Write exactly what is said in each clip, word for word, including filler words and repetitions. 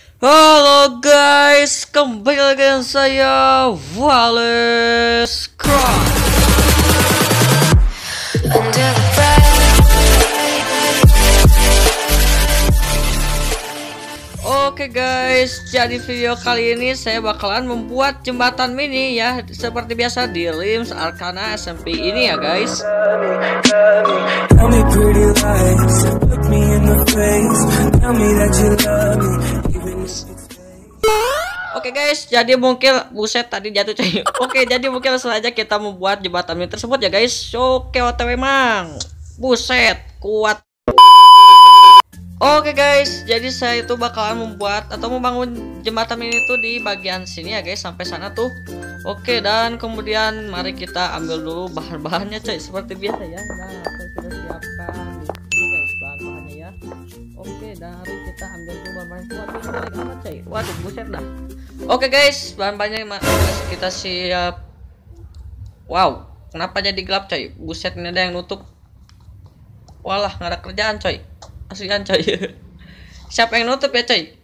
Halo guys, kembali lagi dengan saya Wallace Cross. Oke guys, jadi video kali ini saya bakalan membuat jembatan mini ya, seperti biasa di Lims Arcana S M P ini ya guys. Tell me pretty lies, look me in the face, tell me that you love me, even if it's fake. Oke guys, jadi mungkin buset tadi jatuh coy. Oke, jadi mungkin langsung aja kita membuat jembatan mini tersebut ya guys. Oke, O T W memang buset kuat. Oke guys, jadi saya itu bakalan membuat atau membangun jembatan mini itu di bagian sini ya guys, sampai sana tuh. Oke, dan kemudian mari kita ambil dulu bahan-bahannya coy, seperti biasa ya. Nah, kita sudah siapkan di sini guys bahan-bahannya ya. Oke, dari kita ambil dulu bahan-bahan itu. Waduh, jelek amat coy. Waduh, buset dah. Oke guys, bahan-bahannya kita siap. Wow, kenapa jadi gelap coy? Buset, ini ada yang nutup. Walah, nggak ada kerjaan coy. Aslian coy. Siapa yang nutup ya coy?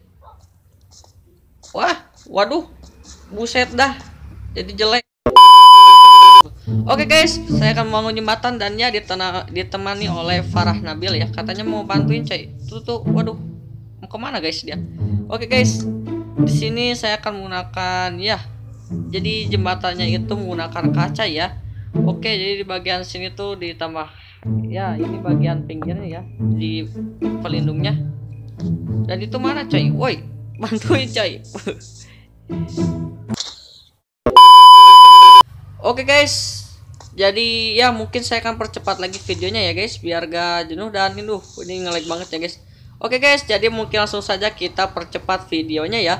Wah, waduh, buset dah, jadi jelek. Oke guys, saya akan membangun jembatan dan ya ditena, ditemani oleh Farah Nabil ya. Katanya mau bantuin coy. Tuh tuh, waduh, mau kemana guys dia? Oke guys, di sini saya akan menggunakan ya. Jadi jembatannya itu menggunakan kaca ya. Oke, jadi di bagian sini tuh ditambah ya, ini bagian pinggirnya ya, di pelindungnya. Dan itu mana coy? Woi, bantuin coy. Oke guys, jadi ya mungkin saya akan percepat lagi videonya ya guys, biar gak jenuh. Dan ini duh, ini nge-lag banget ya guys. Oke guys, jadi mungkin langsung saja kita percepat videonya ya.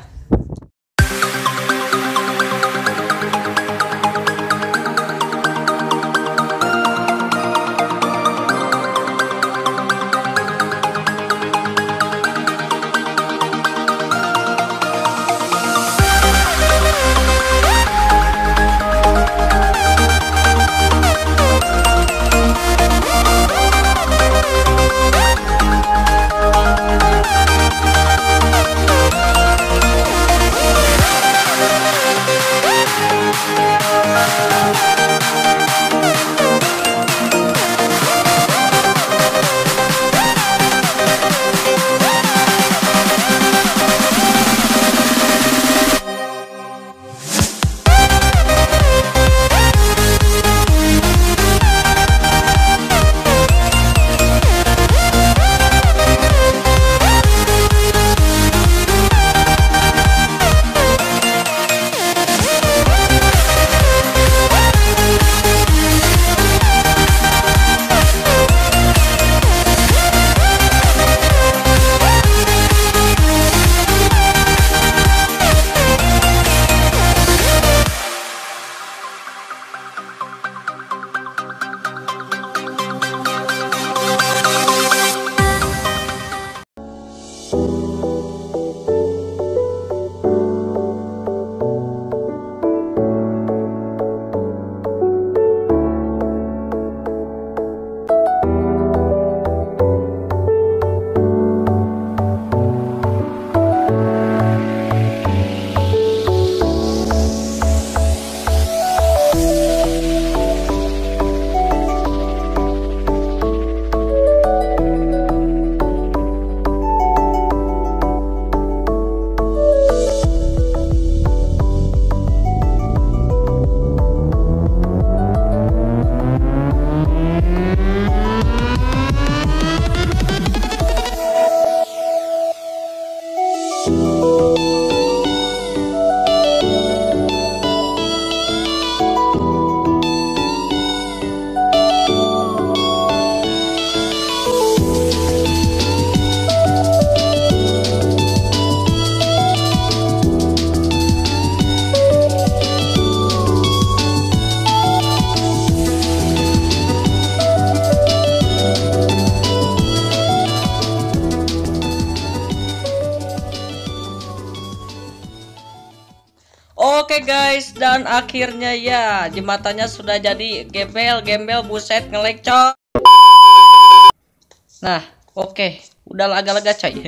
Oke guys, dan akhirnya ya jembatannya sudah jadi. Gembel, gembel, buset, nge-lag coy. Nah, oke, udah lega-lega coy.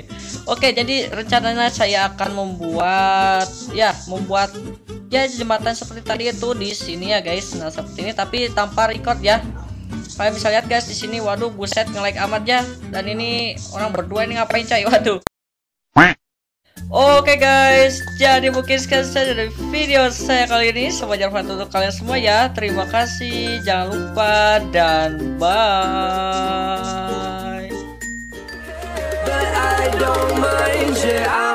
Oke, jadi rencananya saya akan membuat ya, membuat ya jembatan seperti tadi itu di sini ya guys. Nah, seperti ini tapi tanpa record ya. Kalian bisa lihat guys di sini, waduh buset nge-lag amat ya. Dan ini orang berdua ini ngapain coy? Waduh. Oke guys, jadi mungkin sekian saja dari video saya kali ini. Semoga bermanfaat untuk kalian semua ya. Terima kasih, jangan lupa dan bye. But I don't mind, yeah,